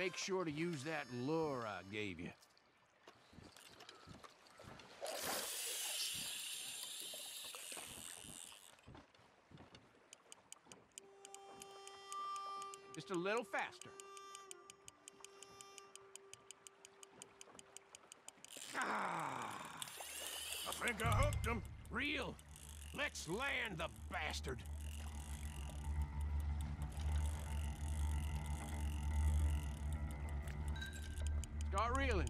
make sure to use that lure I gave you. Just a little faster. Ah! I think I hooked him. Reel. Let's land the bastard. Start reeling.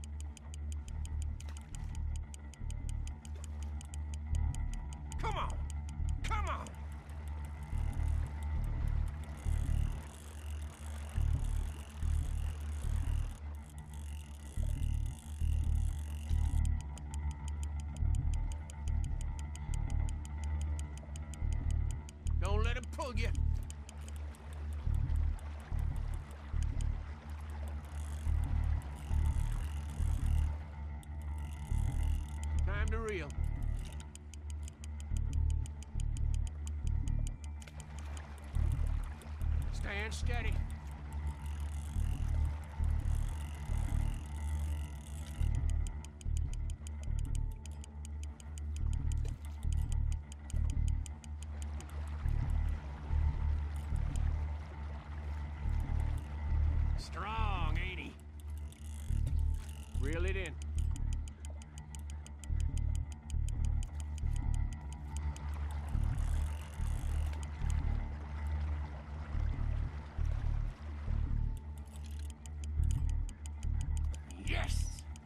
Come on! Come on! Don't let him pull you. Time to reel. Stand steady. Strong, ain't he? Reel it in. Yes!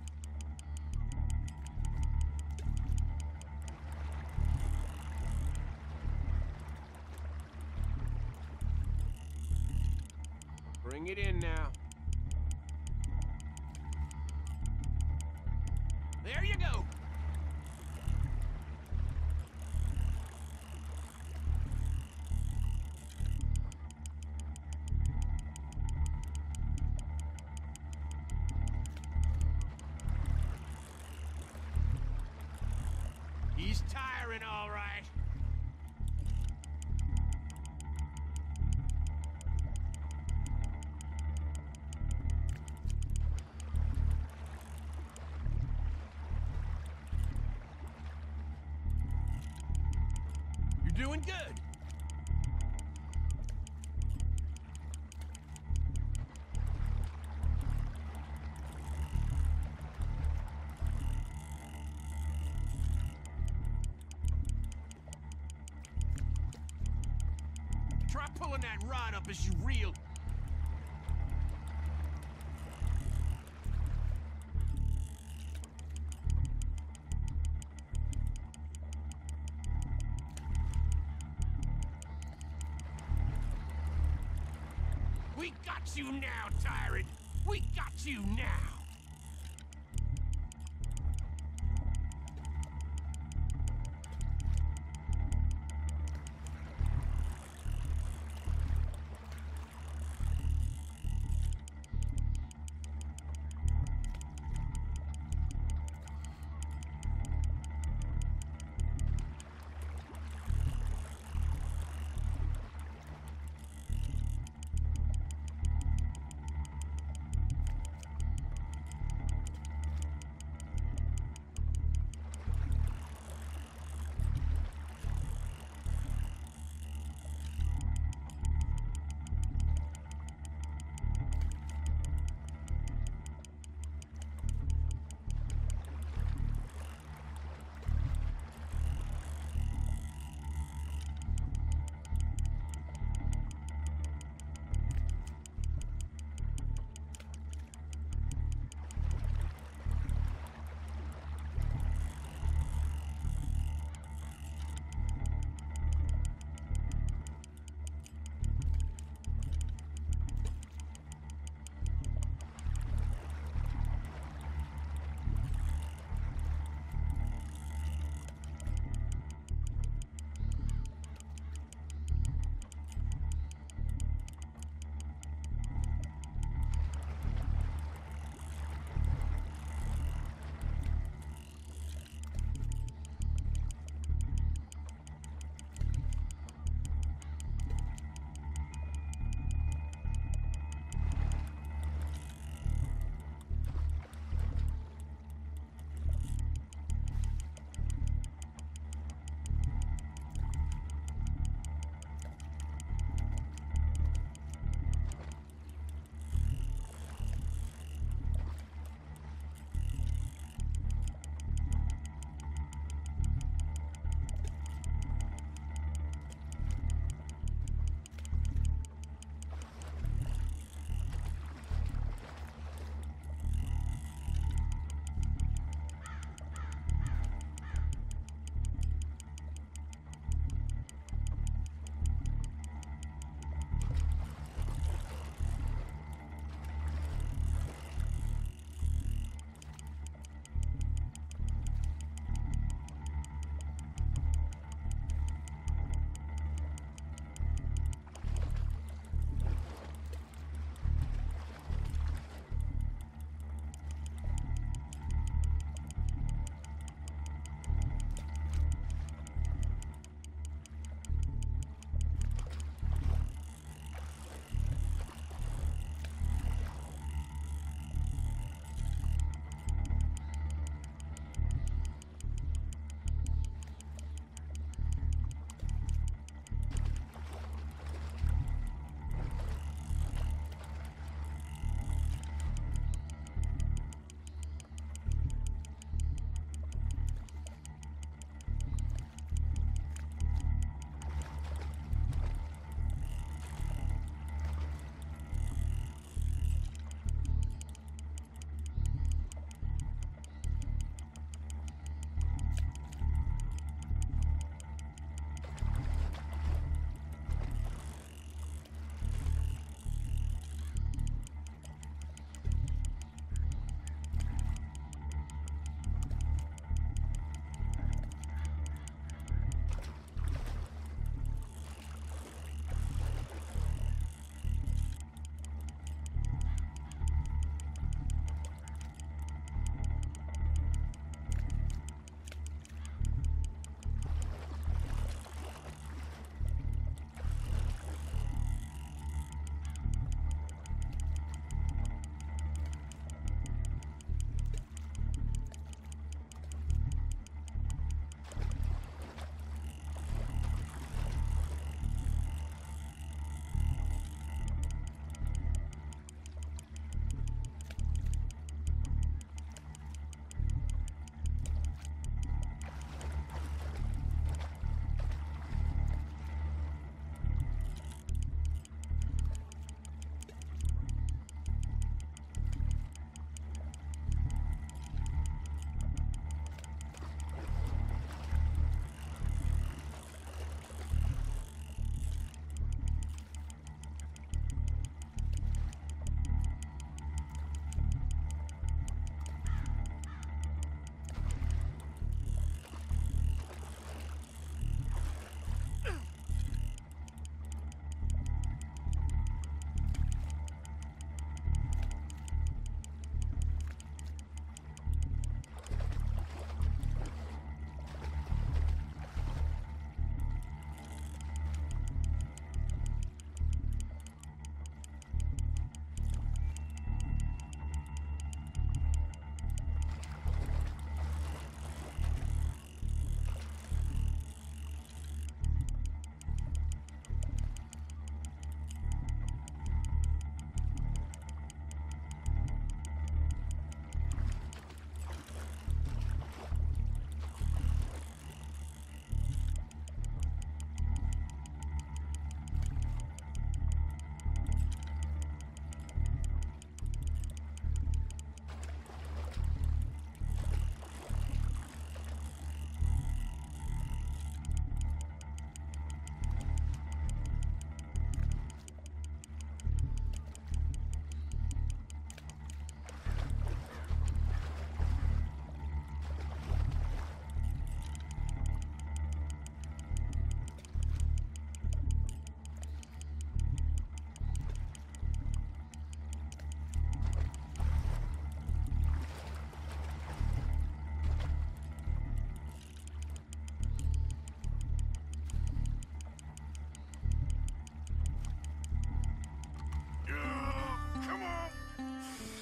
Bring it in now. There you go! He's tiring, all right. You're doing good. Try pulling that rod up as you reel. We got you now, tyrant! We got you now!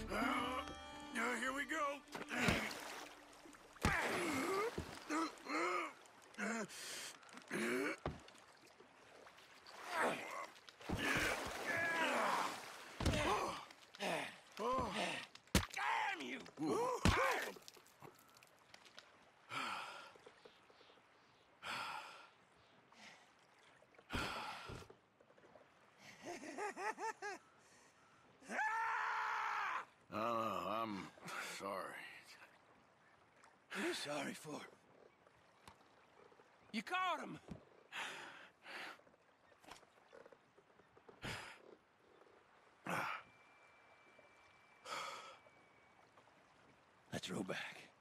Here we go. Damn you! I'm sorry. What are you sorry for? You caught him. Let's row back.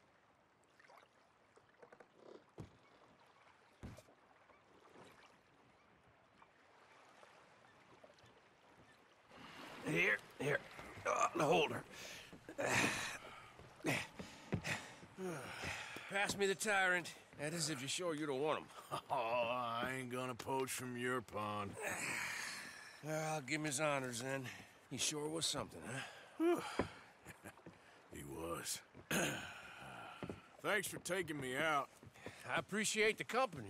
Here. The holder. Pass me the tyrant. That is if you're sure you don't want him. Oh, I ain't gonna poach from your pond. I'll give him his honors then. He sure was something, huh? He was. Thanks for taking me out. I appreciate the company.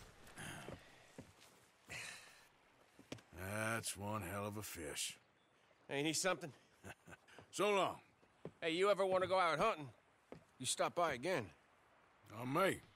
That's one hell of a fish. Ain't he something? So long. Hey, you ever want to go out hunting? You stop by again. On me.